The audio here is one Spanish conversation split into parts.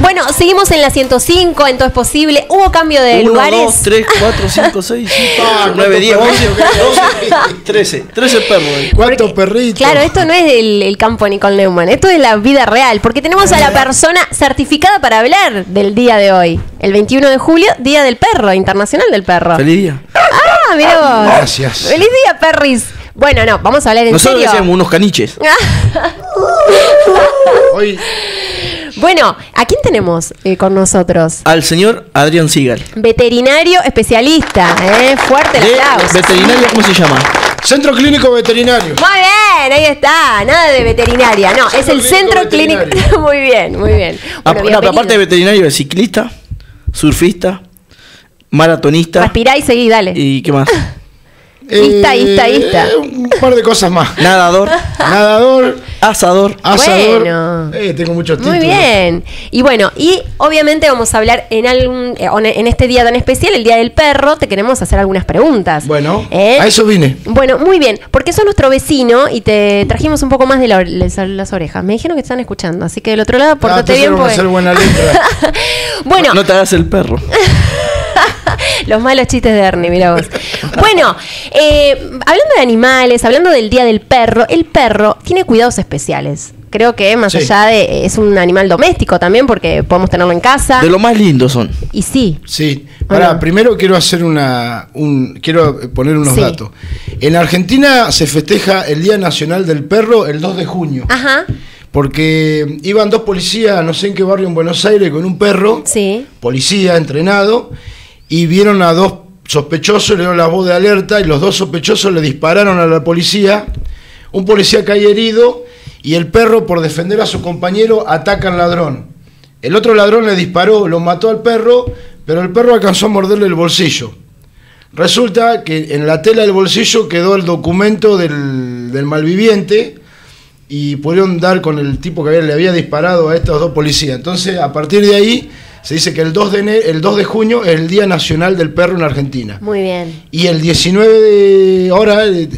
Bueno, seguimos en la 105, en Todo es Posible. ¿Hubo cambio de 1, lugares? 2, 3, 4, 5, 6, 7, 8, 9, 10, 11, 12, 13 perros. ¿Cuántos perritos? Claro, esto no es el campo Nicole Neumann, esto es la vida real, porque tenemos a la persona certificada para hablar del día de hoy, el 21 de julio, Día del Perro, Internacional del Perro. Feliz día. Ah, mira vos. Gracias. Feliz día, perris. Bueno, no, vamos a hablar en Nosotros serio. decíamos unos caniches. Hoy Bueno, ¿a quién tenemos con nosotros? Al señor Adrián Sigal. Veterinario especialista, fuerte el aplauso. ¿Veterinario cómo se llama? Centro Clínico Veterinario. Muy bien, ahí está, nada de veterinaria, no, es el centro clínico. Muy bien, muy bien. Bueno, No, pero aparte de veterinario, es ciclista, surfista, maratonista. Respirá y seguí, dale. ¿Y qué más? Ista. Un par de cosas más. Nadador, Nadador, asador. asador. Bueno. Tengo muchos títulos. Muy bien. Y bueno, y obviamente vamos a hablar en este día tan especial, el Día del Perro, te queremos hacer algunas preguntas. Bueno, a eso vine. Bueno, muy bien, porque sos nuestro vecino y te trajimos un poco más de las orejas. Me dijeron que te están escuchando, así que del otro lado, pórtate bien. Vamos a hacer buena letra. Bueno, No te hagas el perro. los malos chistes de Ernie, mirá vos. Bueno, hablando de animales, hablando del Día del Perro, el perro tiene cuidados especiales. Creo que más Sí. allá de... es un animal doméstico también porque podemos tenerlo en casa. De lo más lindo son. Y sí. Sí. Bueno. Primero quiero hacer quiero poner unos Sí. datos. En Argentina se festeja el Día Nacional del Perro el 2 de junio. Ajá, Porque iban dos policías, no sé en qué barrio en Buenos Aires, con un perro, sí. policía entrenado, y vieron a dos sospechosos, le dieron la voz de alerta, y los dos sospechosos le dispararon a la policía. Un policía cae herido, y el perro, por defender a su compañero, ataca al ladrón. El otro ladrón le disparó, lo mató al perro, pero el perro alcanzó a morderle el bolsillo. Resulta que en la tela del bolsillo quedó el documento del malviviente, y pudieron dar con el tipo que le había disparado a estos dos policías. Entonces, a partir de ahí, se dice que el 2 de junio es el Día Nacional del Perro en Argentina. Muy bien. Y el 19 de ahora, el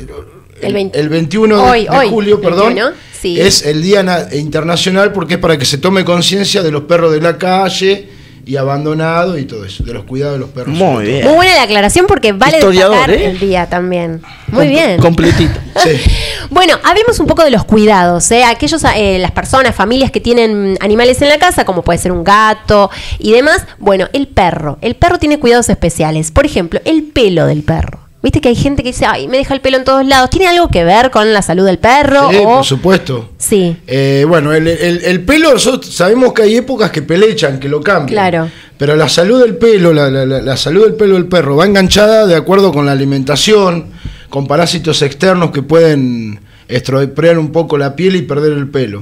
21 Hoy, de julio, 21, sí. es el Día Internacional, porque es para que se tome conciencia de los perros de la calle y abandonados y todo eso, de los cuidados de los perros. Muy bien. Muy buena la aclaración porque vale Historiador, destacar ¿eh? el día también. Muy bien. Completito. Sí. Bueno, hablemos un poco de los cuidados, aquellos, las personas, familias que tienen animales en la casa, como puede ser un gato y demás. Bueno, el perro tiene cuidados especiales. Por ejemplo, el pelo del perro. Viste que hay gente que dice, ay, me deja el pelo en todos lados. ¿Tiene algo que ver con la salud del perro? Sí, por supuesto. Sí. Bueno, el pelo, nosotros sabemos que hay épocas que pelechan, que lo cambian. Claro. Pero la salud del pelo, la salud del pelo del perro va enganchada de acuerdo con la alimentación, con parásitos externos que pueden estropear un poco la piel y perder el pelo.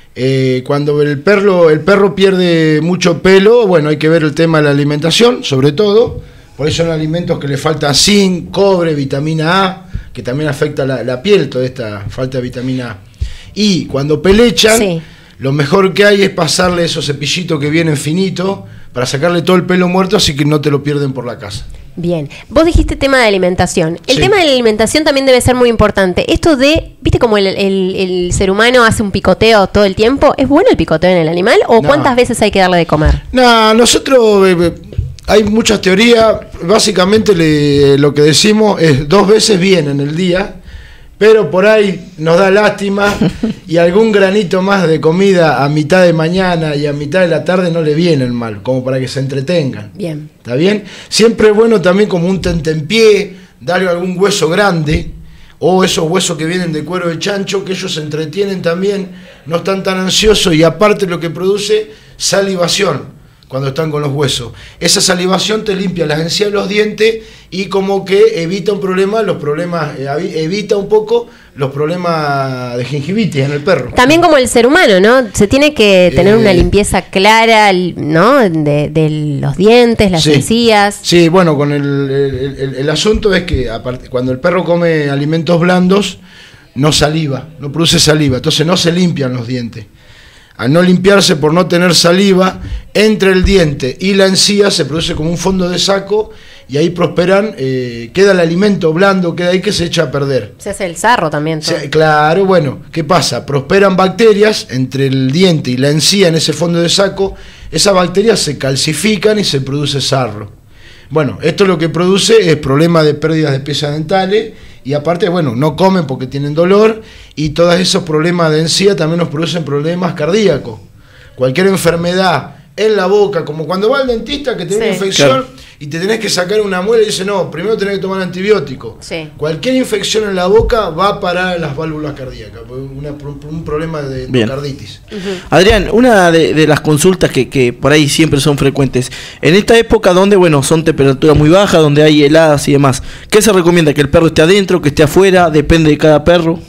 Cuando el perro pierde mucho pelo, bueno, hay que ver el tema de la alimentación, sobre todo. Por eso son alimentos que le falta zinc, cobre, vitamina A, que también afecta la piel, toda esta falta de vitamina A. Y cuando pelechan, Sí. lo mejor que hay es pasarle esos cepillitos que vienen finitos para sacarle todo el pelo muerto, así que no te lo pierden por la casa. Bien, vos dijiste tema de alimentación. El Sí. tema de la alimentación también debe ser muy importante. Esto de, ¿viste como el ser humano hace un picoteo todo el tiempo? ¿Es bueno el picoteo en el animal o No. cuántas veces hay que darle de comer? No, nosotros hay muchas teorías, básicamente lo que decimos es 2 veces bien en el día, pero por ahí nos da lástima y algún granito más de comida a mitad de mañana y a mitad de la tarde no le vienen mal, como para que se entretengan. Bien. ¿Está bien? Siempre es bueno también como un tentempié, darle algún hueso grande, o esos huesos que vienen de cuero de chancho, que ellos se entretienen también, no están tan ansiosos y aparte lo que produce salivación cuando están con los huesos. Esa salivación te limpia las encías de los dientes y como que evita un problema, evita un poco los problemas de gingivitis en el perro. También como el ser humano, ¿no? Se tiene que tener una limpieza clara, ¿no? De los dientes, las Sí. encías. Sí, bueno, con el asunto es que aparte, cuando el perro come alimentos blandos, no saliva, no produce saliva, entonces no se limpian los dientes. Al no limpiarse por no tener saliva, entre el diente y la encía se produce como un fondo de saco y ahí prosperan, queda el alimento blando, queda ahí que se echa a perder. Se hace el sarro también. todo. Claro, bueno, ¿qué pasa? Prosperan bacterias entre el diente y la encía en ese fondo de saco, esas bacterias se calcifican y se produce sarro. Bueno, esto lo que produce es problemas de pérdidas de piezas dentales y aparte, bueno, no comen porque tienen dolor y todos esos problemas de encía también nos producen problemas cardíacos. Cualquier enfermedad en la boca, como cuando va al dentista que tiene una infección, claro, y te tenés que sacar una muela y dice, no, primero tenés que tomar antibiótico. Sí. Cualquier infección en la boca va a parar las válvulas cardíacas, un problema de endocarditis. Adrián, una de las consultas que por ahí siempre son frecuentes, en esta época donde, bueno, son temperaturas muy bajas, donde hay heladas y demás, ¿qué se recomienda? ¿Que el perro esté adentro, que esté afuera? ¿Depende de cada perro?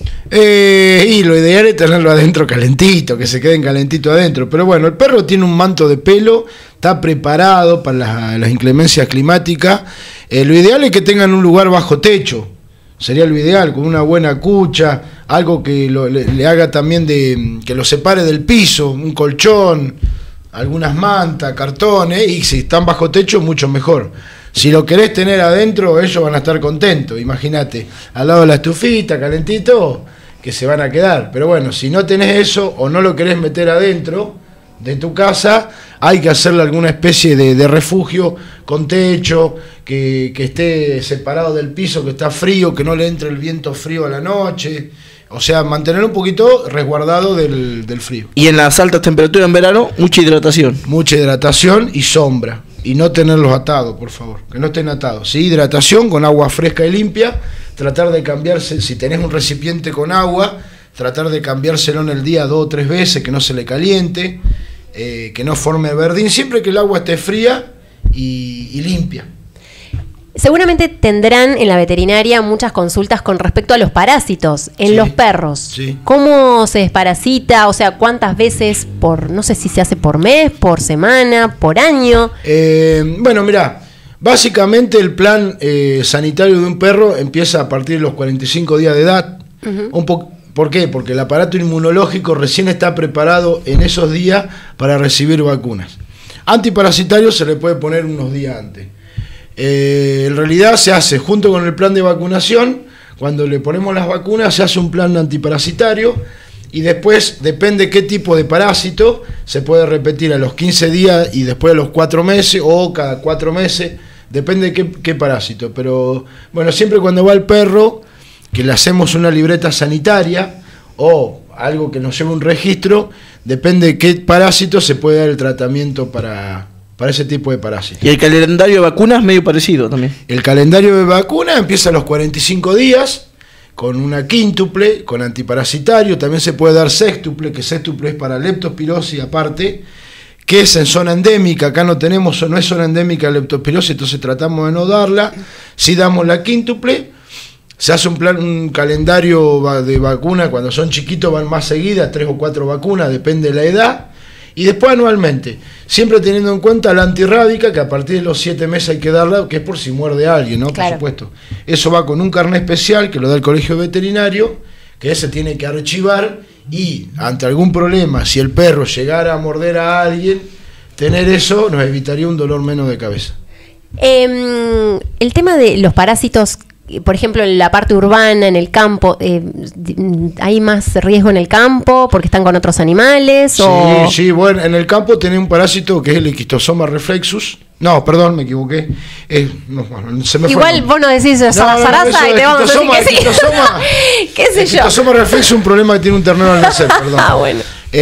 Y lo ideal es tenerlo adentro calentito, que se queden calentito adentro. Pero bueno, el perro tiene un manto de pelo, está preparado para las inclemencias climáticas. Lo ideal es que tengan un lugar bajo techo, sería lo ideal, con una buena cucha, algo que le haga también que lo separe del piso, un colchón, algunas mantas, cartones, y si están bajo techo, mucho mejor. Si lo querés tener adentro, ellos van a estar contentos, imagínate, al lado de la estufita, calentito, que se van a quedar. Pero bueno, si no tenés eso o no lo querés meter adentro de tu casa, hay que hacerle alguna especie de refugio con techo, que esté separado del piso, que está frío, que no le entre el viento frío a la noche. O sea, mantener un poquito resguardado del frío. Y en las altas temperaturas en verano, mucha hidratación. Mucha hidratación y sombra. Y no tenerlos atados, por favor, que no estén atados. Sí, hidratación con agua fresca y limpia. Tratar de cambiarse, si tenés un recipiente con agua, tratar de cambiárselo en el día 2 o 3 veces, que no se le caliente, que no forme verdín, siempre que el agua esté fría y limpia. Seguramente tendrán en la veterinaria muchas consultas con respecto a los parásitos en los perros. Sí. ¿Cómo se desparasita? O sea, ¿cuántas veces no sé si se hace por mes, por semana, por año? Bueno, mirá, básicamente el plan sanitario de un perro empieza a partir de los 45 días de edad. ¿Por qué? Porque el aparato inmunológico recién está preparado en esos días para recibir vacunas. Antiparasitario se le puede poner unos días antes. En realidad se hace junto con el plan de vacunación. Cuando le ponemos las vacunas se hace un plan antiparasitario y después, depende qué tipo de parásito, se puede repetir a los 15 días y después a los 4 meses o cada 4 meses, depende de qué parásito. Pero bueno, siempre cuando va el perro, que le hacemos una libreta sanitaria o algo que nos lleve un registro, depende de qué parásito se puede dar el tratamiento para ese tipo de parásitos. Y el calendario de vacunas medio parecido también. El calendario de vacunas empieza a los 45 días, con una quíntuple, con antiparasitario. También se puede dar sextuple, que sextuple es para leptospirosis aparte, que es en zona endémica. Acá no es zona endémica de leptospirosis, entonces tratamos de no darla. Si damos la quíntuple, se hace un calendario de vacuna. Cuando son chiquitos van más seguidas, 3 o 4 vacunas, depende de la edad. Y después anualmente, siempre teniendo en cuenta la antirrábica, que a partir de los 7 meses hay que darla, que es por si muerde a alguien, ¿no? Claro. Por supuesto. Eso va con un carnet especial que lo da el colegio veterinario, que ese tiene que archivar, y ante algún problema, si el perro llegara a morder a alguien, tener eso nos evitaría un dolor menos de cabeza. El tema de los parásitos, por ejemplo, en la parte urbana, en el campo, ¿hay más riesgo en el campo porque están con otros animales? Sí, bueno, en el campo tenés un parásito que es el Schistosoma reflexus. No, perdón, me equivoqué. Se me Igual vos no decís zaraza y te vamos a decir que sí. ¿Qué sé yo? El Schistosoma reflexus es un problema que tiene un ternero al nacer, perdón. Bueno.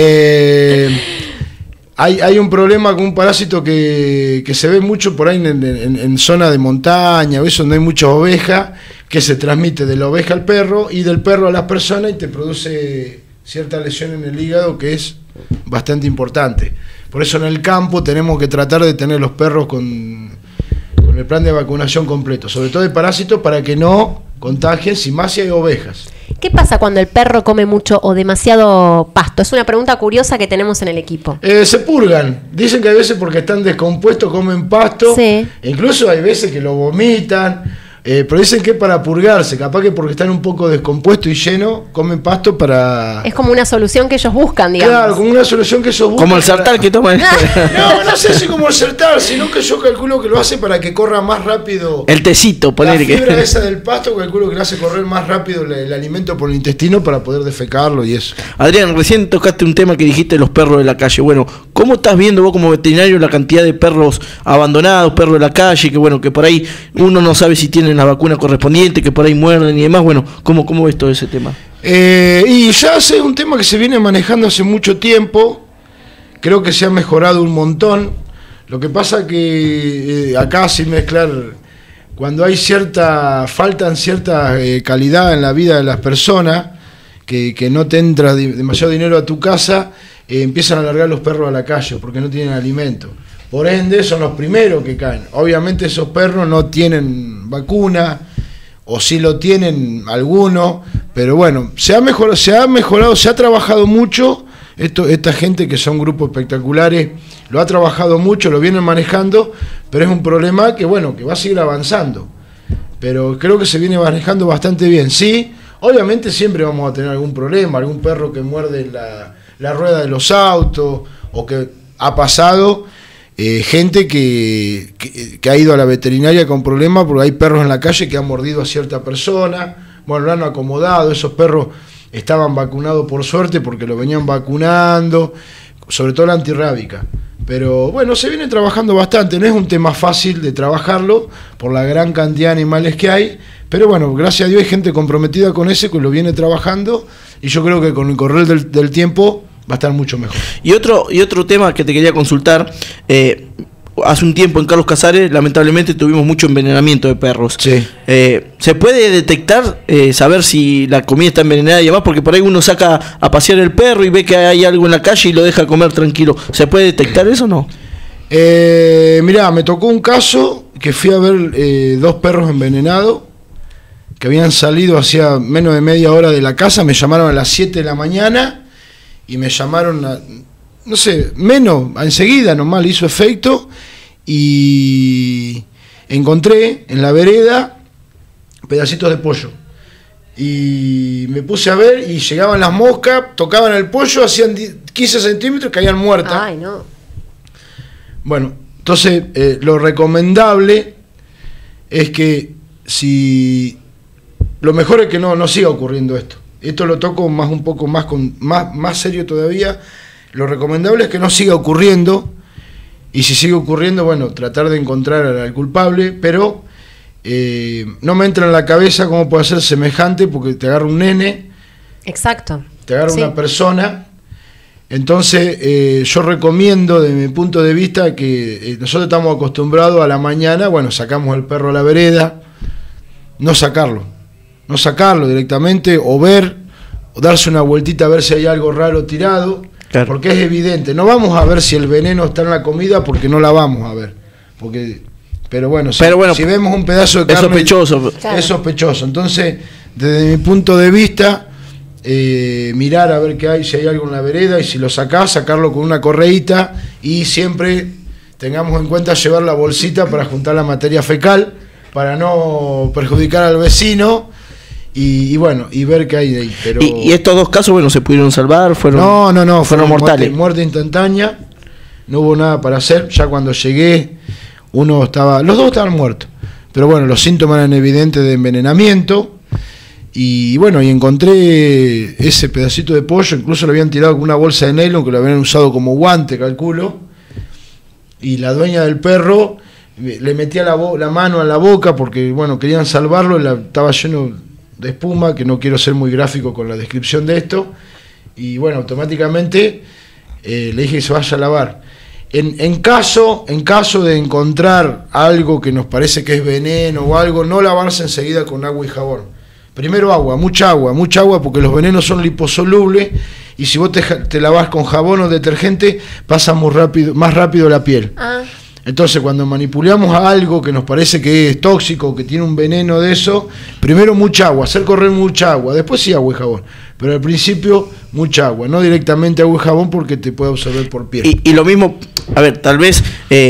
Hay un problema con un parásito que se ve mucho por ahí en zona de montaña, a veces donde hay muchas ovejas, que se transmite de la oveja al perro y del perro a las personas y te produce cierta lesión en el hígado que es bastante importante. Por eso en el campo tenemos que tratar de tener los perros con el plan de vacunación completo, sobre todo de parásitos, para que no contagien, si más si hay ovejas. ¿Qué pasa cuando el perro come mucho o demasiado pasto? Es una pregunta curiosa que tenemos en el equipo. Se purgan. Dicen que hay veces porque están descompuestos comen pasto. Sí. E incluso hay veces que lo vomitan. Pero dicen que es para purgarse, capaz que porque están un poco descompuestos y llenos, comen pasto para... Es como una solución que ellos buscan, digamos. Claro, como una solución que ellos buscan. Como el sartán que toman. No sé si como el sartán, sino que yo calculo que lo hace para que corra más rápido. El tecito, La poner que... fibra esa del pasto, calculo que le hace correr más rápido el alimento por el intestino para poder defecarlo y eso. Adrián, recién tocaste un tema que dijiste, los perros de la calle. Bueno, ¿cómo estás viendo vos como veterinario la cantidad de perros abandonados, perros de la calle, que bueno, que por ahí uno no sabe si tienen la vacuna correspondiente, que por ahí muerden y demás? Bueno, ¿cómo ves todo ese tema? Y ya es un tema que se viene manejando hace mucho tiempo. Creo que se ha mejorado un montón. Lo que pasa que acá, sin mezclar, cuando hay faltan cierta calidad en la vida de las personas, que no te entra demasiado dinero a tu casa, empiezan a largar los perros a la calle porque no tienen alimento. Por ende, son los primeros que caen. Obviamente esos perros no tienen vacuna, o sí lo tienen algunos, pero bueno, se ha mejorado, se ha trabajado mucho. Esta gente, que son grupos espectaculares, lo ha trabajado mucho, lo vienen manejando, pero es un problema que bueno, que va a seguir avanzando. Pero creo que se viene manejando bastante bien. Sí, obviamente siempre vamos a tener algún problema, algún perro que muerde la rueda de los autos, o que ha pasado gente que ha ido a la veterinaria con problemas porque hay perros en la calle que han mordido a cierta persona. Bueno, lo han acomodado, esos perros estaban vacunados por suerte porque lo venían vacunando, sobre todo la antirrábica. Pero bueno, se viene trabajando bastante, no es un tema fácil de trabajarlo por la gran cantidad de animales que hay, pero bueno, gracias a Dios hay gente comprometida con ese que lo viene trabajando, y yo creo que con el correr del tiempo va a estar mucho mejor. Y otro tema que te quería consultar, hace un tiempo en Carlos Casares lamentablemente tuvimos mucho envenenamiento de perros. Sí. ¿Se puede detectar, saber si la comida está envenenada y demás? Porque por ahí uno saca a pasear el perro y ve que hay algo en la calle y lo deja comer tranquilo. ¿Se puede detectar eso o no? Mirá, me tocó un caso que fui a ver 2 perros envenenados que habían salido hacía menos de media hora de la casa. Me llamaron a las 7 de la mañana y me llamaron no sé, enseguida nomás le hizo efecto, y encontré en la vereda pedacitos de pollo. Y me puse a ver y llegaban las moscas, tocaban el pollo, hacían 15 centímetros y caían muertas. Ay, no. Bueno, entonces lo recomendable es que lo mejor es que no siga ocurriendo esto. Esto lo toco un poco más serio todavía. Lo recomendable es que no siga ocurriendo, y si sigue ocurriendo, bueno, tratar de encontrar al culpable, pero no me entra en la cabeza cómo puede ser semejante, porque te agarra un nene. Exacto. Te agarra una persona. Entonces yo recomiendo, desde mi punto de vista, que nosotros estamos acostumbrados a la mañana, bueno, sacamos el perro a la vereda, no sacarlo directamente, o darse una vueltita a ver si hay algo raro tirado. Claro. Porque es evidente, no vamos a ver si el veneno está en la comida, porque no la vamos a ver. Pero bueno, si vemos un pedazo de carne, es sospechoso. Entonces, desde mi punto de vista, mirar a ver qué hay, si hay algo en la vereda, y si lo sacás, sacarlo con una correíta, y siempre tengamos en cuenta llevar la bolsita para juntar la materia fecal, para no perjudicar al vecino. Y bueno, y ver qué hay de ahí. Pero... ¿Y estos 2 casos, bueno, se pudieron salvar? No, fueron mortales. Muerte instantánea, no hubo nada para hacer. Ya cuando llegué, los 2 estaban muertos. Pero bueno, los síntomas eran evidentes de envenenamiento. Y bueno, y encontré ese pedacito de pollo, incluso lo habían tirado con una bolsa de nylon, que lo habían usado como guante, calculo. Y la dueña del perro le metía la mano a la boca, porque bueno, querían salvarlo, estaba lleno de espuma, que no quiero ser muy gráfico con la descripción de esto, y bueno, automáticamente le dije que se vaya a lavar. En caso de encontrar algo que nos parece que es veneno o algo, no lavarse enseguida con agua y jabón. Primero mucha agua, porque los venenos son liposolubles, y si vos te lavás con jabón o detergente, pasa más rápido la piel. Entonces, cuando manipulamos a algo que nos parece que es tóxico, que tiene un veneno de eso, primero mucha agua, hacer correr mucha agua, después sí agua y jabón. Pero al principio mucha agua, no directamente agua y jabón, porque te puede absorber por piel. Y lo mismo, a ver, tal vez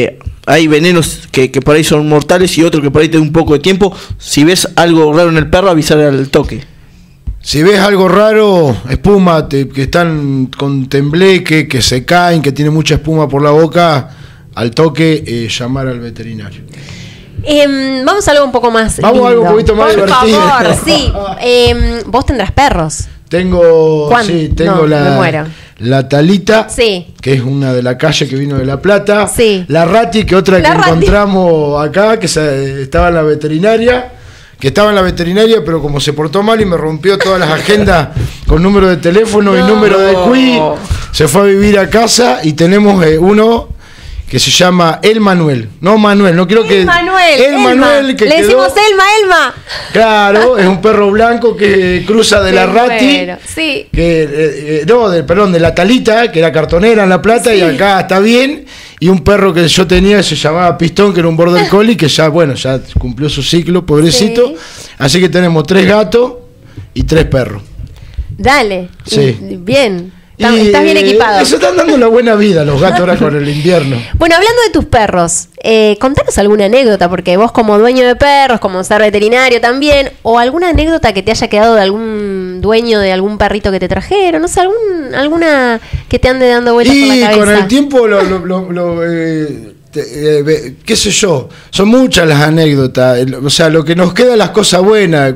hay venenos que por ahí son mortales y otros que por ahí te da un poco de tiempo. Si ves algo raro en el perro, avisar al toque. Si ves algo raro, espuma, que están con tembleque, que se caen, que tienen mucha espuma por la boca, al toque llamar al veterinario. Vamos a algo un poco más Vamos lindo. a algo un poquito más divertido. Por favor, sí. Vos tendrás perros. Tengo No, me muero. la Talita, Sí. que es una de la calle que vino de La Plata. Sí. La Rati, que otra La que Rati. encontramos acá, que estaba en la veterinaria. Pero como se portó mal y me rompió todas las agendas con número de teléfono y número de QI, se fue a vivir a casa y tenemos uno que se llama El Manuel. No Manuel, no quiero que... El Manuel, que le quedó... decimos Elma. Claro, es un perro blanco que cruza de la Rati, sí. de la Talita, que era cartonera en La Plata, Sí. y acá está bien, y un perro que yo tenía se llamaba Pistón, que era un border collie, que ya cumplió su ciclo, pobrecito. Sí. Así que tenemos 3 gatos y 3 perros. Dale. Sí. Bien. Y, Estás bien equipado. Se están dando una buena vida los gatos ahora con el invierno. Bueno, hablando de tus perros, contanos alguna anécdota, porque vos como dueño de perros, como ser veterinario también, o alguna anécdota que te haya quedado de algún dueño de algún perrito que te trajeron, no sé, alguna que te ande dando vueltas por la Y cabeza. con el tiempo, qué sé yo, son muchas las anécdotas. O sea, lo que nos queda es las cosas buenas,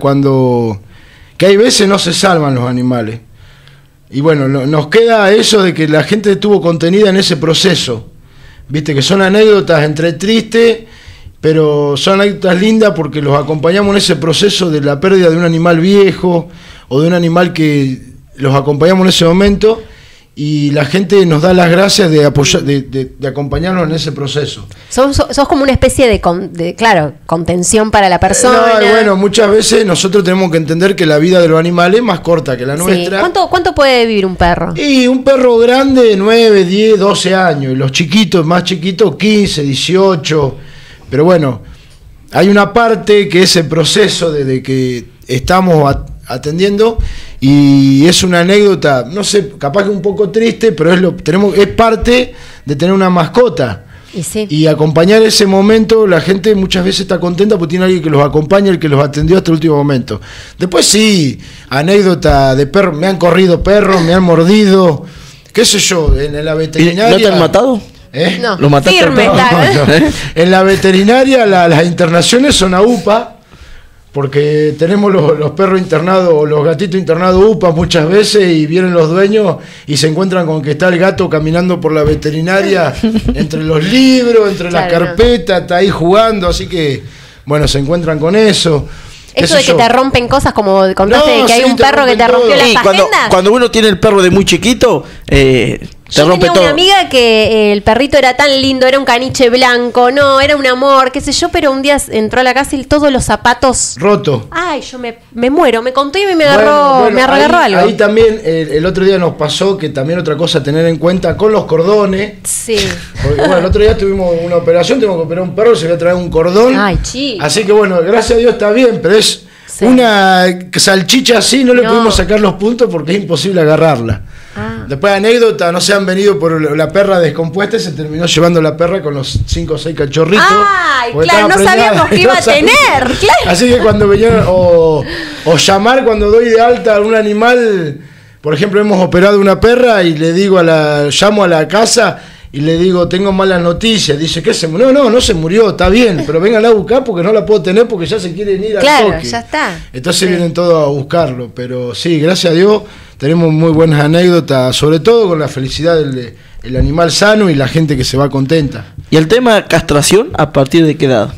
que hay veces no se salvan los animales. Y bueno, nos queda eso de que la gente estuvo contenida en ese proceso. Viste que son anécdotas entre tristes, pero son anécdotas lindas porque los acompañamos en ese proceso de la pérdida de un animal viejo o de un animal que los acompañamos en ese momento, y la gente nos da las gracias de apoyar, de acompañarnos en ese proceso. Sos como una especie de contención para la persona. No, y bueno, muchas veces nosotros tenemos que entender que la vida de los animales es más corta que la nuestra. ¿Cuánto puede vivir un perro? Y un perro grande, 9, 10, 12 años. Y los chiquitos, más chiquitos, 15, 18. Pero bueno, hay una parte que es el proceso de que estamos atendiendo, y es una anécdota, no sé, capaz que un poco triste, pero es parte de tener una mascota. Y sí. Y acompañar ese momento, la gente muchas veces está contenta porque tiene alguien que los acompaña, el que los atendió hasta el último momento. Después sí, anécdota de perros, me han corrido perros, me han mordido, qué sé yo, en la veterinaria. ¿No te han matado? No, ¿Lo mataste? firme, No, claro. No. En la veterinaria las internaciones son a UPA, porque tenemos los perros internados o los gatitos internados UPA muchas veces, y vienen los dueños y se encuentran con que está el gato caminando por la veterinaria entre los libros, entre las Claro, carpetas, está ahí jugando, así que bueno, se encuentran con eso. Eso de que te rompen cosas, como contaste, de que hay un perro que te rompió las Sí, agendas. cuando uno tiene el perro de muy chiquito, te Yo rompe tenía todo. una amiga que el perrito era tan lindo, era un caniche blanco, no, era un amor, qué sé yo, pero un día entró a la casa y todos los zapatos... Roto. Ay, yo me muero, me contó y me agarró, me agarró ahí, algo. Ahí también, el otro día nos pasó que también otra cosa a tener en cuenta con los cordones. Sí. Porque, bueno, el otro día tuvimos una operación, tuvimos que operar un perro, se le había traído un cordón. Ay, chico. Así que bueno, gracias a Dios está bien, pero es Sí. una salchicha así, no le No. pudimos sacar los puntos porque es imposible agarrarla. Ah. Después, anécdota, no se han venido por la perra descompuesta y se terminó llevando la perra con los 5 o 6 cachorritos. Ay, porque claro, estaba no sabíamos preñada, que iba a sabíamos. tener, claro. Así que cuando venían, o llamar cuando doy de alta a un animal, por ejemplo, hemos operado una perra y le digo llamo a la casa y le digo, tengo malas noticias. Dice, ¿qué se murió? No se murió, está bien, pero vengan a buscar porque no la puedo tener porque ya se quieren ir al Claro, toque. ya está. Entonces Sí. vienen todos a buscarlo, pero sí, gracias a Dios tenemos muy buenas anécdotas, sobre todo con la felicidad del animal sano y la gente que se va contenta. ¿Y el tema castración, a partir de qué edad?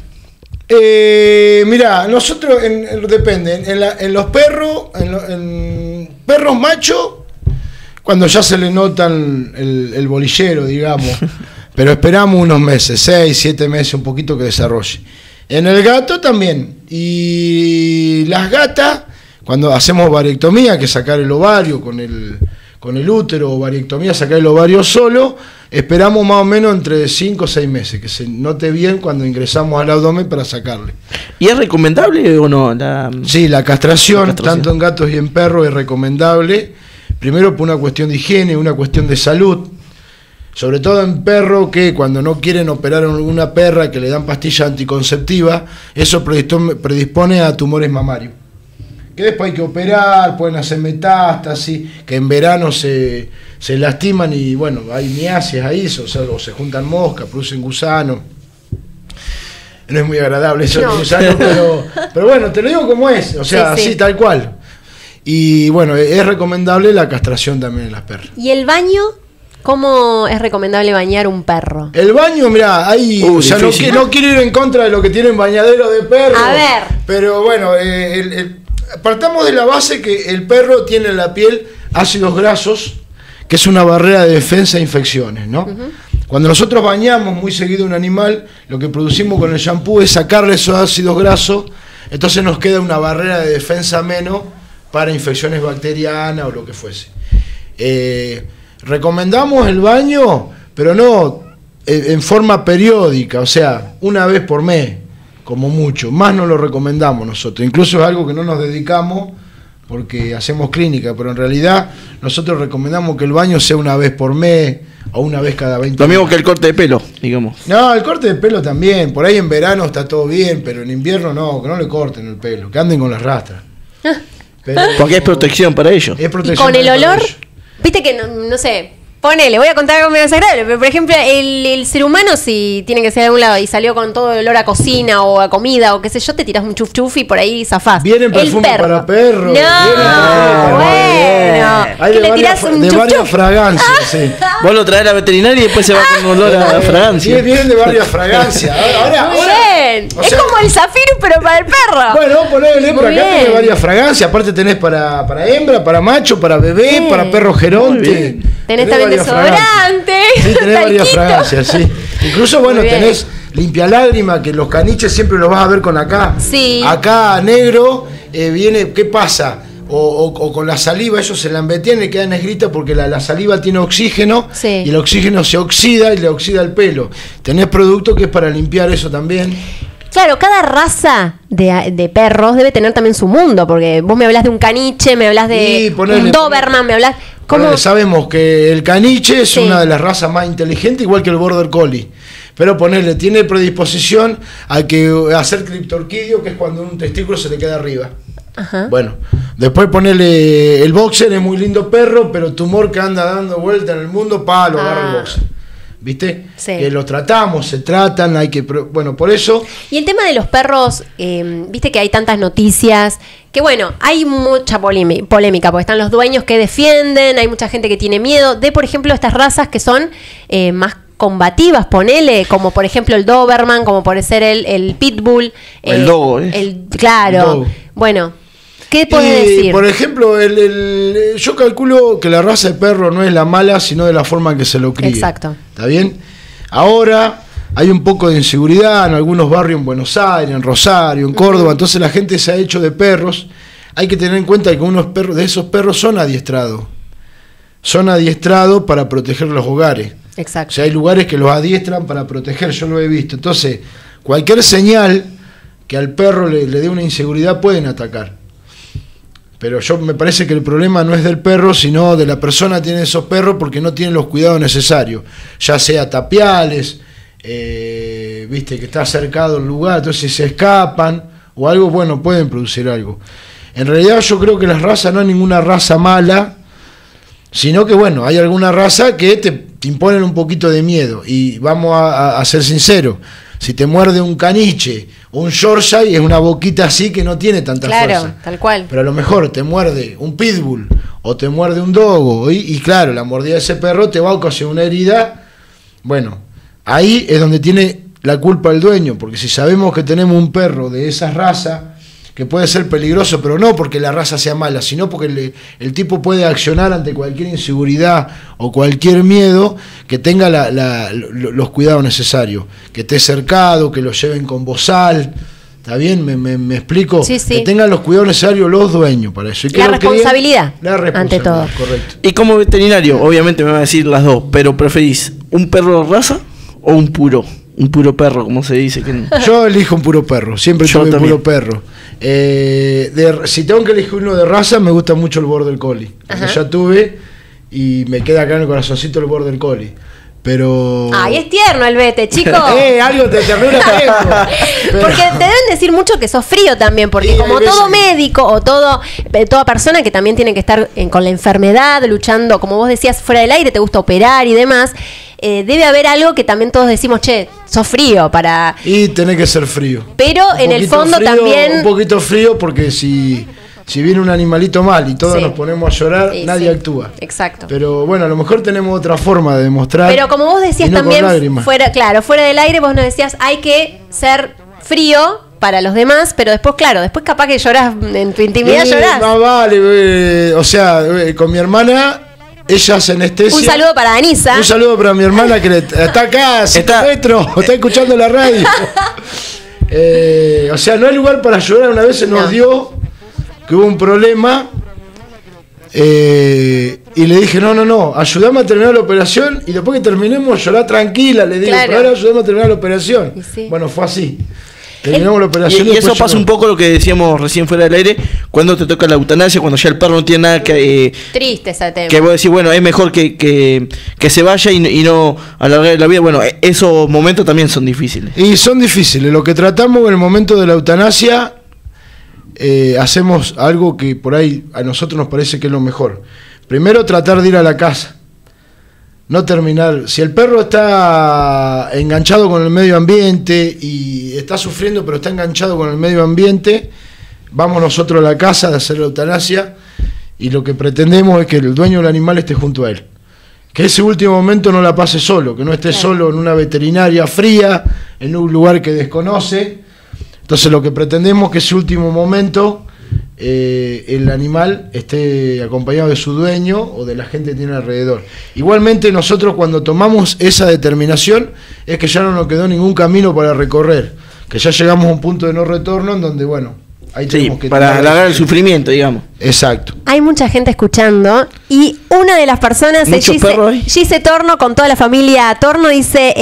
Mirá, nosotros, depende, en los perros, en perros machos, cuando ya se le notan el bolillero, digamos, pero esperamos unos meses, 6, 7 meses, un poquito que desarrolle. En el gato también, y las gatas, cuando hacemos variectomía, que es sacar el ovario con el útero, o variectomía, sacar el ovario solo, esperamos más o menos entre 5 o 6 meses, que se note bien cuando ingresamos al abdomen para sacarle. ¿Y es recomendable o no? Sí, la castración, La castración. tanto en gatos y en perros, es recomendable. Primero por una cuestión de higiene, una cuestión de salud. sobre todo en perro que cuando no quieren operar a alguna perra que le dan pastilla anticonceptiva, eso predispone a tumores mamarios. Que después hay que operar, pueden hacer metástasis, que en verano se lastiman y bueno, hay miasis ahí, o se juntan moscas, producen gusanos. No es muy agradable eso, no. Gusano, pero bueno, te lo digo como es, o sea, sí, así tal cual. Y bueno, es recomendable la castración también en las perras. ¿Y el baño? ¿Cómo es recomendable bañar un perro? El baño, mirá, ahí no quiero ir en contra de lo que tienen bañaderos de perro. A ver. Pero bueno, partamos de la base que el perro tiene en la piel ácidos grasos, que es una barrera de defensa a infecciones, ¿no? Cuando nosotros bañamos muy seguido un animal, lo que producimos con el shampoo es sacarle esos ácidos grasos, entonces nos queda una barrera de defensa menos para infecciones bacterianas o lo que fuese. Recomendamos el baño, pero no en forma periódica, o sea, una vez por mes, como mucho. Más no lo recomendamos nosotros. Incluso es algo que no nos dedicamos porque hacemos clínica, pero en realidad nosotros recomendamos que el baño sea una vez por mes o una vez cada 20 Lo mismo que el corte de pelo, digamos. No, el corte de pelo también. Por ahí en verano está todo bien, pero en invierno no, que no le corten el pelo, que anden con las rastras. Porque es protección para ellos. Es protección. ¿Y con el olor? Viste que, no sé, ponele, voy a contar algo medio desagradable, pero por ejemplo, el ser humano, si tiene que ser de algún lado y salió con todo el olor a cocina o a comida o qué sé yo, te tiras un chuf chuf y por ahí zafás. Vienen perfumes para perros. Bueno. Hay de varias fragancias, sí. Vos lo traes a la veterinaria y después se va con olor a fragancia. Sí, vienen de varias fragancias. Ahora, bien. O sea, es como el zafiro, pero para el perro. Bueno, ponele, por acá tenés varias fragancias. Aparte tenés para hembra, para macho, para bebé, para perro geronte. Tenés también desodorante. Sí, tenés varias fragancias, sí. Incluso, bueno, tenés limpia lágrima, que los caniches siempre los vas a ver con acá. Sí. Acá negro, viene, ¿qué pasa? O con la saliva, ellos se la embetian y queda negrita porque la saliva tiene oxígeno, y el oxígeno se oxida y le oxida el pelo. Tenés producto que es para limpiar eso también. Claro, cada raza de perros debe tener también su mundo, porque vos me hablas de un caniche, me hablas de un Doberman, me hablas... Sabemos que el caniche es una de las razas más inteligentes, igual que el Border Collie. Pero tiene predisposición a hacer criptorquidio, que es cuando un testículo se le queda arriba. Ajá. Bueno, después ponerle el boxer, es muy lindo perro, pero tumor que anda dando vuelta en el mundo, lo agarra el boxer. ¿Viste? Sí. Que lo tratamos, se tratan, hay que... Bueno, por eso... Y el tema de los perros, viste que hay tantas noticias, que bueno, hay mucha polémica, porque están los dueños que defienden, hay mucha gente que tiene miedo de, por ejemplo, estas razas que son más combativas, ponele, como por ejemplo el Doberman, como puede ser el Pitbull. El Dogo, claro. El Dogo. Bueno, ¿qué podés decir? Por ejemplo, yo calculo que la raza de perro no es la mala, sino de la forma en que se lo cría. Exacto. ¿Está bien? Ahora hay un poco de inseguridad en algunos barrios en Buenos Aires, en Rosario, en Córdoba, entonces la gente se ha hecho de perros. Hay que tener en cuenta que unos perros de esos perros son adiestrados. Son adiestrados para proteger los hogares. Exacto. O sea, hay lugares que los adiestran para proteger, yo lo he visto. Entonces, cualquier señal que al perro le dé una inseguridad pueden atacar. Pero me parece que el problema no es del perro, sino de la persona que tiene esos perros porque no tienen los cuidados necesarios. Ya sea tapiales, viste que está cercado el lugar, entonces si se escapan o algo, bueno, pueden producir algo. En realidad yo creo que las razas no hay ninguna raza mala, sino que bueno, hay alguna raza que te imponen un poquito de miedo. Y vamos a ser sinceros, si te muerde un caniche o un Yorkshire es una boquita así que no tiene tanta fuerza. Claro, tal cual. Pero a lo mejor te muerde un pitbull o te muerde un dogo y claro, la mordida de ese perro te va a ocasionar una herida. Bueno, ahí es donde tiene la culpa el dueño, porque si sabemos que tenemos un perro de esa raza que puede ser peligroso, pero no porque la raza sea mala, sino porque el tipo puede accionar ante cualquier inseguridad o cualquier miedo, que tenga los cuidados necesarios, que esté cercado, que lo lleven con bozal. ¿Está bien? ¿Me explico? Sí, sí. Que tengan los cuidados necesarios los dueños para eso. Y la responsabilidad, ante todo. Correcto. Y como veterinario, obviamente me va a decir las dos, pero ¿preferís un perro de raza o un puro perro, como se dice? Yo elijo un puro perro, siempre tuve un puro perro. Si tengo que elegir uno de raza, me gusta mucho el Border Collie. Ya tuve y me queda acá en el corazoncito el Border Collie. Pero... Ay, es tierno el Bete, chico. Algo de ternura tengo. Porque te deben decir mucho que sos frío también, porque Sí, como hay veces todo que- médico o toda persona que también tiene que estar con la enfermedad, luchando, como vos decías, fuera del aire, te gusta operar y demás, debe haber algo que también todos decimos, che, sos frío para... Y tenés que ser frío. Pero Un en el poquito fondo frío, también... Un poquito frío porque si viene un animalito mal y todos Sí. nos ponemos a llorar, Sí, nadie sí. actúa. Exacto. Pero bueno, a lo mejor tenemos otra forma de demostrar. Pero como vos y decías no con también, lágrimas. fuera del aire, vos nos decías, hay que ser frío para los demás, pero después, claro, después capaz que llorás, en tu intimidad llorás. No vale, o sea, con mi hermana, ella hace anestesia. Un saludo para Danisa. Un saludo para mi hermana que está acá a 5 Está- metros, está escuchando la radio. O sea, no hay lugar para llorar. Una vez se nos No. dio que hubo un problema y le dije, no, ayudame a terminar la operación y después que terminemos llorar tranquila, le digo, Claro. pero ahora ayudame a terminar la operación. Y sí. Bueno, fue así. Terminamos la Y operación. eso después pasa lloró. un poco lo que decíamos recién fuera del aire, cuando te toca la eutanasia, cuando ya el perro no tiene nada Triste ese tema. que vos decís, bueno, es mejor que se vaya y no alargar la vida. Bueno, esos momentos también son difíciles. Y son difíciles. Lo que tratamos en el momento de la eutanasia, hacemos algo que por ahí a nosotros nos parece que es lo mejor. Primero, tratar de ir a la casa. No terminar. Si el perro está enganchado con el medio ambiente y está sufriendo, pero está enganchado con el medio ambiente, vamos nosotros a la casa de hacer la eutanasia y lo que pretendemos es que el dueño del animal esté junto a él. Que ese último momento no la pase solo, que no esté solo en una veterinaria fría, en un lugar que desconoce. Entonces lo que pretendemos es que ese último momento el animal esté acompañado de su dueño o de la gente que tiene alrededor. Igualmente nosotros cuando tomamos esa determinación es que ya no nos quedó ningún camino para recorrer, que ya llegamos a un punto de no retorno en donde, bueno, ahí Sí, tenemos que para tomar alargar el decisión. sufrimiento, digamos. Exacto. Hay mucha gente escuchando y una de las personas es ¿Muchos perros hay? Gise Torno, con toda la familia Torno, dice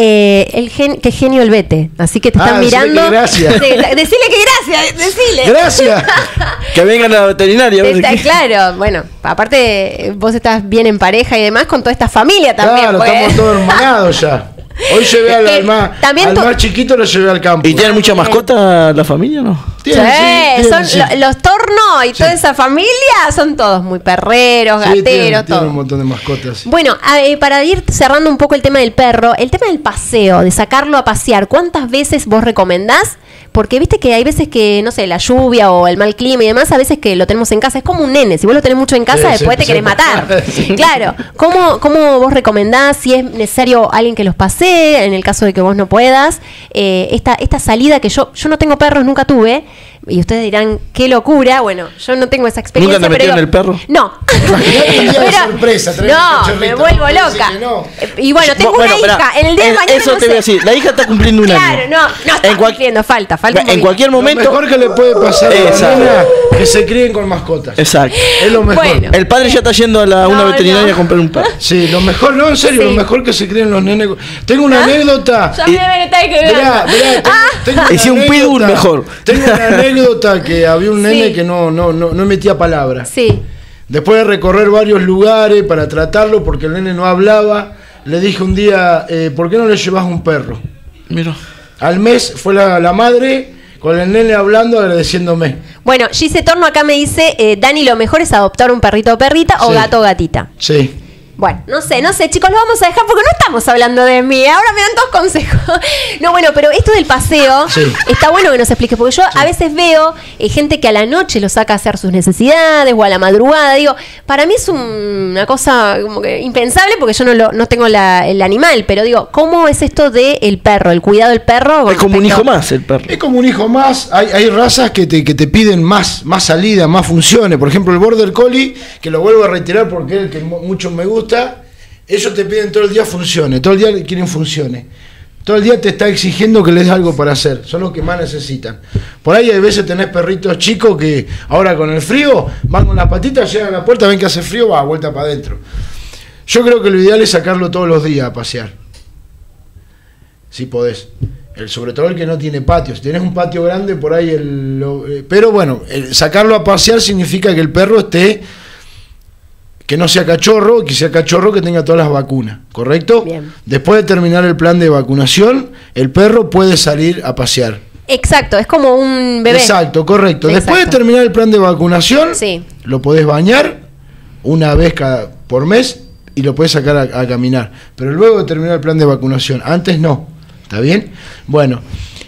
qué genio el Bete. Así que te están Decile mirando. que gracias. Sí, decile que gracias, decile. Gracias. Que vengan a la veterinaria. Está claro, bueno, aparte vos estás bien en pareja y demás con toda esta familia también. Claro, pues. estamos todos hermanados ya. Hoy llevé Es que al más también más chiquito, lo llevé al campo. ¿Y tienen mucha mascota la familia, no? Tienen, Sí, tienen, son sí. los Torno y toda esa familia son todos muy perreros, Sí, gateros, tienen todo. un montón de mascotas. Bueno, para ir cerrando un poco el tema del perro, el tema del paseo, de sacarlo a pasear, ¿cuántas veces vos recomendás? Porque viste que hay veces que, no sé, la lluvia o el mal clima y demás, a veces que lo tenemos en casa, es como un nene, si vos lo tenés mucho en casa, Sí, después sí, te querés sí. matar. Sí. Claro, ¿cómo vos recomendás, si es necesario alguien que los pasee, en el caso de que vos no puedas, esta salida que yo no tengo perros, nunca tuve, y ustedes dirán, qué locura, bueno, yo no tengo esa experiencia. ¿Nunca te pero metieron el perro? No. Imagínate un día de sorpresa, traer un no, cachorrito, me vuelvo no puede decir loca. que no. Y bueno, tengo Bueno, una pará, hija, en el día de mañana eso no te voy a sé. decir, la hija está cumpliendo un Claro, año. no está cumpliendo, falta un En poquito. cualquier Lo momento. mejor que le puede pasar a la Exacto. nena que se críen con mascotas. Exacto. Es lo mejor. Bueno. El padre ya está yendo a una No, veterinaria no. a comprar un perro. Sí, lo mejor, no, en serio, Sí. lo mejor que se críen los nenes. Tengo una anécdota. Ya me deben estar Mirá, tengo una Y si un anécdota. pitbull, mejor. Tengo una anécdota que había un nene Sí. que no metía palabras. Sí. Después de recorrer varios lugares para tratarlo, porque el nene no hablaba, le dije un día, ¿por qué no le llevas un perro? Mira. Al mes fue la madre con el nene hablando, agradeciéndome. Bueno, Gise Torno acá me dice, Dani, lo mejor es adoptar un perrito o perrita o Sí. gato o gatita. Sí. Bueno, no sé, chicos, lo vamos a dejar porque no estamos hablando de mí. Ahora me dan todos consejos. No, bueno, pero esto del paseo, Sí. está bueno que nos expliques, porque yo a veces veo gente que a la noche lo saca a hacer sus necesidades o a la madrugada. Digo, para mí es una cosa como que impensable porque yo no tengo el animal, pero digo, ¿cómo es esto del perro, el cuidado del perro? con Es como un respecto- hijo más el perro. Es como un hijo más. Hay razas que te piden más salida, más funciones. Por ejemplo, el Border Collie, que lo vuelvo a retirar porque es el que mucho me gusta. Ellos te piden todo el día funciones, todo el día quieren funciones. Todo el día te está exigiendo que les des algo para hacer. Son los que más necesitan. Por ahí hay veces tenés perritos chicos que ahora con el frío van con las patitas, llegan a la puerta, ven que hace frío, va, vuelta para adentro. Yo creo que lo ideal es sacarlo todos los días a pasear. Si podés. Sobre todo el que no tiene patio. Si tenés un patio grande, por ahí pero bueno, sacarlo a pasear significa que el perro esté que no sea cachorro, que sea cachorro que tenga todas las vacunas, ¿correcto? Bien. Después de terminar el plan de vacunación, el perro puede salir a pasear. Exacto, es como un bebé. Exacto, correcto. Exacto. Después de terminar el plan de vacunación, Sí. lo podés bañar una vez por mes y lo podés sacar a caminar. Pero luego de terminar el plan de vacunación, antes no. ¿Está bien? Bueno,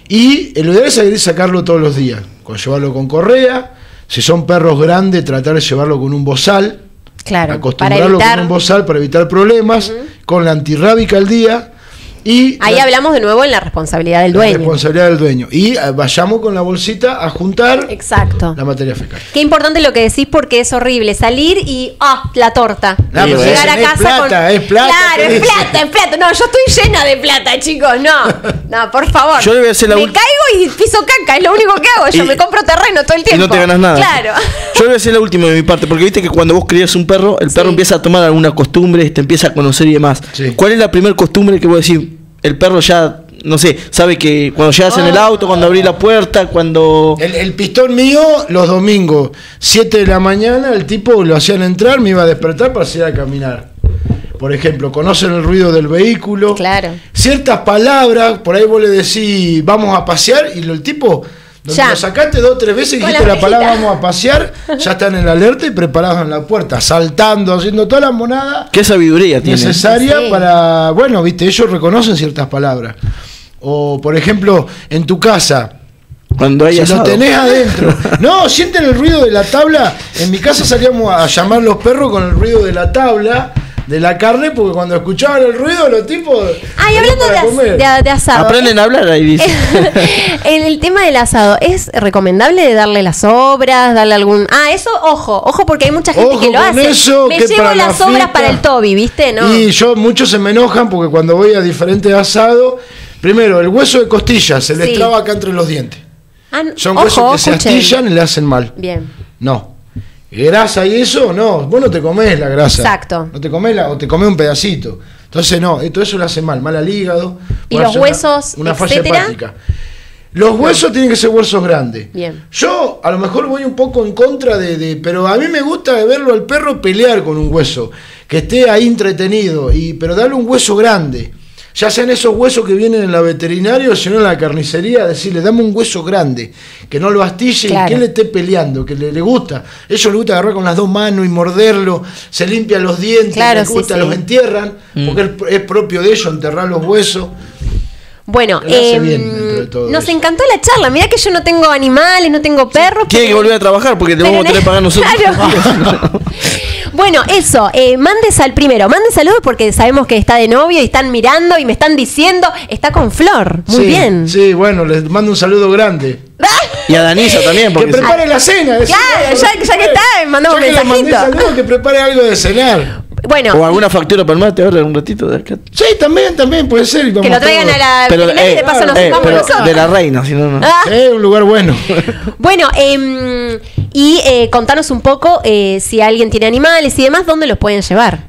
y lo ideal es sacarlo todos los días, llevarlo con correa. Si son perros grandes, tratar de llevarlo con un bozal. Claro, Acostumbrarlo con un bozal para evitar problemas, con la antirrábica al día. Y ahí hablamos de nuevo en la responsabilidad del dueño. La responsabilidad del dueño. Y vayamos con la bolsita a juntar Exacto. la materia fecal. Qué importante lo que decís porque es horrible salir y la torta. No, Y pero llegar a es casa plata, es plata, Claro, ¿qué es dice? plata, es plata. No, yo estoy llena de plata, chicos. No, por favor. Yo le voy a hacer la me ul- caigo y piso caca, es lo único que hago. Yo Y- me compro terreno todo el Y tiempo. no te ganas nada. Claro. Yo le voy a hacer la última de mi parte, porque viste que cuando vos crías un perro, el perro Sí. empieza a tomar alguna costumbre, te empieza a conocer y demás. Sí. ¿Cuál es la primera costumbre que vos decís? El perro ya, no sé, sabe que cuando llegas en el auto, cuando abrís la puerta, cuando... El pistón mío, los domingos, 7 de la mañana, el tipo lo hacían entrar, me iba a despertar para salir a caminar. Por ejemplo, conocen el ruido del vehículo. Claro. Ciertas palabras, por ahí vos le decís, vamos a pasear, y el tipo, donde Ya. lo sacaste 2 o 3 veces y Con dijiste la la palabra orejita. vamos a pasear, ya están en la alerta y preparados en la puerta, saltando, haciendo toda la monada ¿Qué sabiduría tiene? necesaria Sí. para, bueno, viste, ellos reconocen ciertas palabras. O, por ejemplo, en tu casa, Cuando hay si asado. lo tenés adentro. No, sienten el ruido de la tabla. En mi casa salíamos a llamar los perros con el ruido de la tabla, de la carne, porque cuando escuchaban el ruido, los tipos. Ay, venían hablando para comer. de asado. Aprenden a hablar ahí, dice. En el tema del asado, ¿es recomendable darle las sobras, darle algún... eso, ojo, porque hay mucha gente Ojo que lo con hace. eso, Me que llevo para la las sobras fiesta- para el Toby, ¿viste? ¿No? Y muchos se me enojan porque cuando voy a diferentes asados, primero, el hueso de costilla se les Sí. traba acá entre los dientes. ojo, Son huesos que se escuchen. astillan y le hacen mal. Bien. No. Grasa y eso, no. Vos no te comés la grasa. Exacto. No te comés o te comés un pedacito. Entonces, no, todo eso le hace mal al hígado. ¿Y puede los hacer huesos, una falla etcétera? hepática. Los huesos tienen que ser huesos grandes. Bien. Yo a lo mejor voy un poco en contra pero a mí me gusta verlo al perro pelear con un hueso, que esté ahí entretenido, pero darle un hueso grande. Ya sean esos huesos que vienen en la veterinaria o si no en la carnicería, decirle, dame un hueso grande, que no lo astille Claro. y que él esté peleando, que le gusta. Ellos les gusta agarrar con las 2 manos y morderlo, se limpian los dientes, Claro, les sí, gusta, sí. los entierran, porque es propio de ellos enterrar los huesos. Bueno, Le hace bien dentro de todo nos eso. encantó la charla. Mirá que yo no tengo animales, no tengo perros. Tiene que pero- volver a trabajar porque te pero vamos a tener que pagar nosotros. Claro. Bueno, eso, mandes al primero, mande saludos porque sabemos que está de novio y están mirando y me están diciendo, está con Flor, muy Sí, bien. Sí, bueno, les mando un saludo grande. Y a Danisa también, Que porque... prepare la cena. Claro, ya que está, mandamos Ya un que le mandé mensajito. saludos, que prepare algo de cenar. Bueno, O alguna factura para el mate ahora un ratito de acá. Sí, también puede ser. y que vamos lo traigan todos. a la Pero, veterinaria y de paso nos sumamos pero nosotros. de la reina, si no, no. Ah, Sí, un lugar bueno. bueno, contanos un poco si alguien tiene animales y demás, ¿dónde los pueden llevar?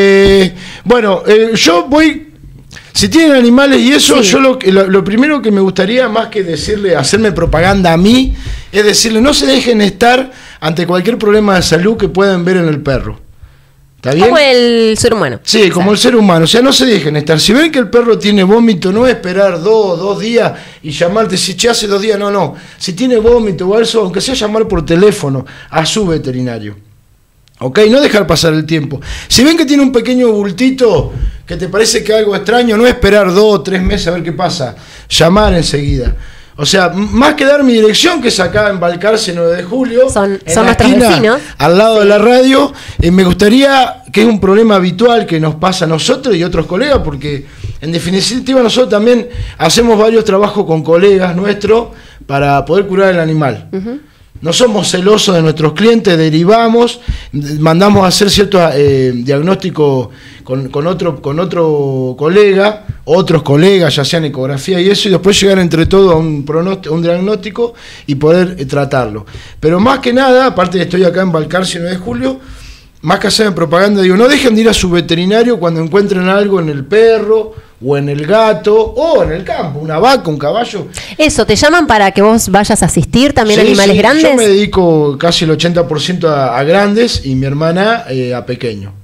Yo voy. Si tienen animales y eso, Sí. yo lo primero que me gustaría, más que decirle, hacerme propaganda a mí, es decirle, no se dejen estar ante cualquier problema de salud que puedan ver en el perro. ¿Está bien? Como el ser humano. Sí, como el ser humano. O sea, no se dejen estar. Si ven que el perro tiene vómito, no esperar dos días y llamarte. Si che, hace 2 días, no. Si tiene vómito o algo, aunque sea llamar por teléfono a su veterinario. ¿Ok? No dejar pasar el tiempo. Si ven que tiene un pequeño bultito que te parece que algo extraño, no esperar 2 o 3 meses a ver qué pasa. Llamar enseguida. O sea, más que dar mi dirección, que es acá en Balcarce 9 de julio, Son en la nuestros esquina, vecinos. al lado de la radio, me gustaría, que es un problema habitual que nos pasa a nosotros y otros colegas, porque en definitiva nosotros también hacemos varios trabajos con colegas nuestros para poder curar el animal. No somos celosos de nuestros clientes, derivamos, mandamos a hacer ciertos diagnósticos con otro colega, otros colegas, ya sean ecografía y eso, y después llegar entre todos a un diagnóstico y poder tratarlo. Pero más que nada, aparte de estoy acá en Balcarce 9 de julio, más que hacer propaganda, digo, no dejen de ir a su veterinario cuando encuentren algo en el perro o en el gato, o en el campo, una vaca, un caballo. Eso, ¿te llaman para que vos vayas a asistir también a Sí, animales sí, grandes? yo me dedico casi el 80% a grandes y mi hermana a pequeños.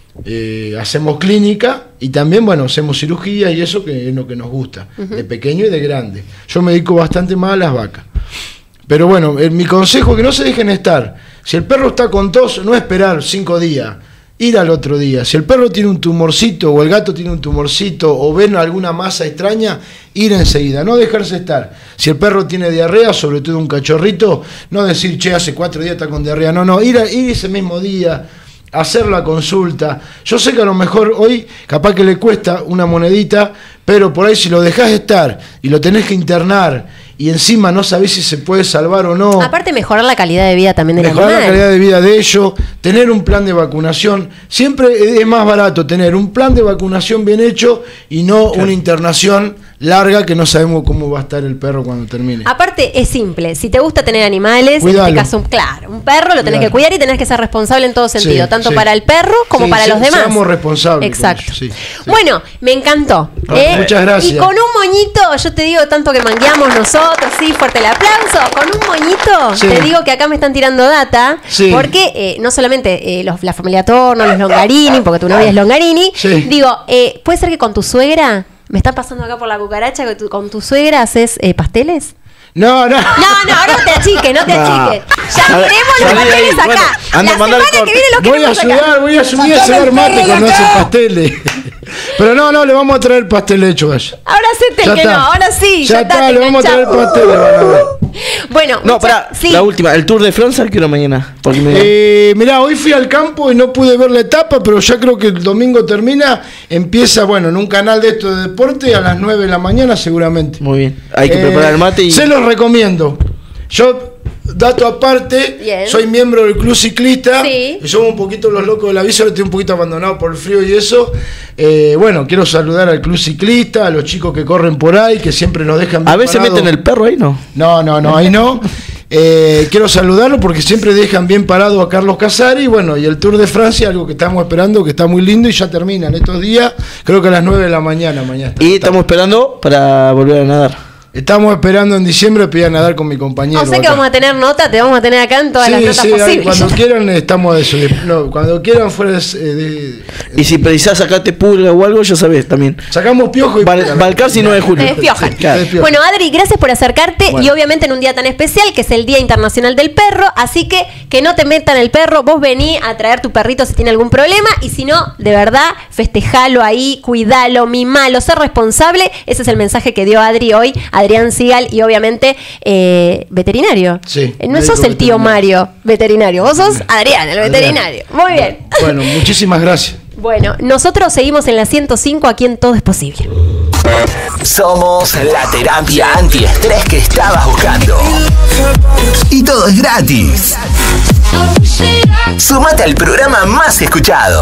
Hacemos clínica y también, bueno, hacemos cirugía y eso que es lo que nos gusta, de pequeño y de grande. Yo me dedico bastante más a las vacas. Pero bueno, mi consejo es que no se dejen estar. Si el perro está con tos, no esperar 5 días, ir al otro día. Si el perro tiene un tumorcito o el gato tiene un tumorcito o ven alguna masa extraña, ir enseguida, no dejarse estar. Si el perro tiene diarrea, sobre todo un cachorrito, no decir, che, hace 4 días está con diarrea. No, ir ese mismo día, hacer la consulta. Yo sé que a lo mejor hoy capaz que le cuesta una monedita, pero por ahí si lo dejás estar y lo tenés que internar y encima no sabés si se puede salvar o no. Aparte mejorar la calidad de vida también del animal. Mejorar la calidad de vida de ellos, tener un plan de vacunación. Siempre es más barato tener un plan de vacunación bien hecho y no una internación larga que no sabemos cómo va a estar el perro cuando termine. Aparte es simple, si te gusta tener animales, Cuidalo. en este caso, claro, un perro lo tenés que cuidar y tenés que ser responsable en todo sentido, Sí, tanto sí. para el perro como para los demás. Seamos responsables. Exacto. con ellos, sí. Bueno, me encantó. Muchas gracias. Y con un moñito, yo te digo tanto que mangueamos nosotros, sí, fuerte el aplauso. Con un moñito, Sí. te digo que acá me están tirando data, Sí. porque no solamente la familia Torno, los Longarini, porque tu novia es Longarini, Sí. digo, puede ser que con tu suegra, me está pasando acá por la cucaracha, que con tu suegra haces pasteles. No. No te achiques, no te achiques. Ya A ver, veremos los salí de ahí. pasteles acá. Bueno, anda, La mandá el semana que corte. viene los Voy a queremos acá. ayudar, voy a subir a cebar mate cuando hacen pasteles. Pero no, le vamos a traer pastel hecho a ella. Ahora hacete Ya el que está. no, ahora sí. Ya está, te le vamos a traer enganchamos. pastel. Van a ver. Bueno, No, pará, sí. la última, el Tour de Francia, ¿a qué hora mañana? Porque Mirá, hoy fui al campo y no pude ver la etapa, pero ya creo que el domingo termina. Empieza, bueno, en un canal de esto de deporte a las 9 de la mañana seguramente. Muy bien, hay que preparar el mate y... Se los recomiendo. Yo, dato aparte, Bien. soy miembro del Club Ciclista. Sí. Y somos un poquito los locos de la bici, ahora estoy un poquito abandonado por el frío y eso. Bueno, quiero saludar al Club Ciclista, a los chicos que corren por ahí, que siempre nos dejan bien A veces parados. meten el perro ahí, ¿no? No, ahí no. Quiero saludarlo porque siempre dejan bien parado a Carlos Casari. Bueno, y el Tour de Francia, algo que estamos esperando, que está muy lindo y ya termina en estos días, creo que a las 9 de la mañana. Y estamos esperando para volver a nadar. Estamos esperando en diciembre para ir a nadar con mi compañero. O sea que acá. vamos a tener nota, te vamos a tener acá en todas las notas ahí, posibles. cuando quieran estamos a eso. No, cuando quieran fuera Y si precisás sacarte pulga o algo, ya sabés también. sacamos piojo y Balcarce 9 de julio. Te despiojan. Claro. Bueno, Adri, gracias por acercarte Bueno. y obviamente en un día tan especial que es el Día Internacional del Perro, así que no te metan el perro, vos vení a traer tu perrito si tiene algún problema y si no, de verdad, festejalo ahí, cuidalo, mimalo, ser responsable. Ese es el mensaje que dio Adri hoy, Adrián Sigal y obviamente veterinario. Sí, No sos médico el tío veterinario. Mario veterinario, vos sos Adrián, el Adrián. veterinario. Muy bien. Bueno, muchísimas gracias. Bueno, nosotros seguimos en la 105 aquí en Todo es Posible. Somos la terapia antiestrés que estabas buscando. Y todo es gratis. Sumate al programa más escuchado.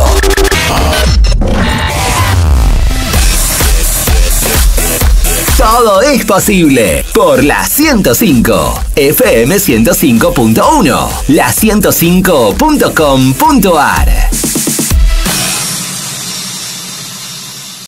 Todo es posible por la 105, FM 105.1, la 105.com.ar.